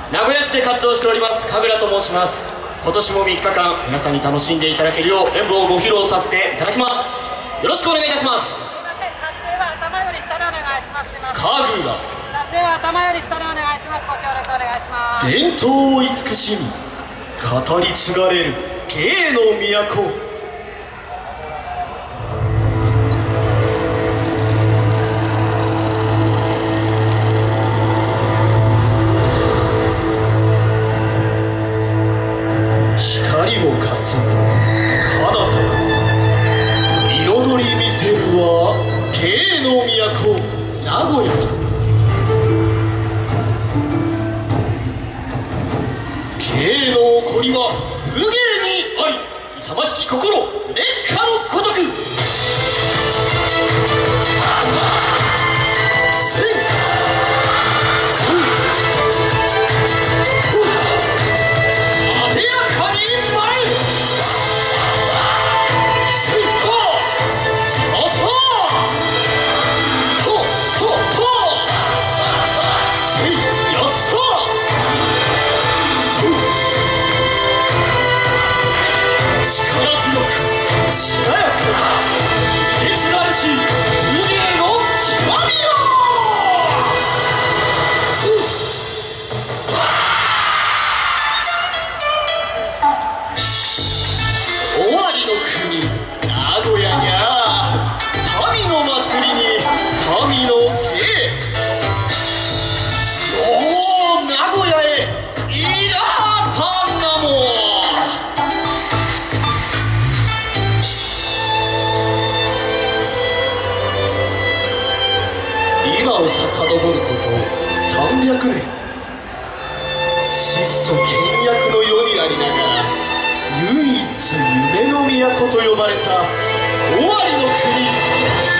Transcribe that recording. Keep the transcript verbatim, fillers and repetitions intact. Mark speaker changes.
Speaker 1: 名古屋市で活動しております神楽と申します。今年もみっかかん皆さんに楽しんでいただけるよう演舞をご披露させていただきます。よろしくお願いいたします。
Speaker 2: すみません、撮影は頭より下でお願いします。すみません、
Speaker 1: 神楽
Speaker 2: 撮影は頭より下でお願いします。ご協力お願いします。
Speaker 1: 伝統を慈しみ語り継がれる芸の都。光も霞む彼方彩り見せるは芸の都名古屋。芸の起こりは武芸にあり、勇ましき心烈火のごとく。今を遡ることさんびゃくねん、質素倹約の世にありながら唯一夢の都と呼ばれた尾張の国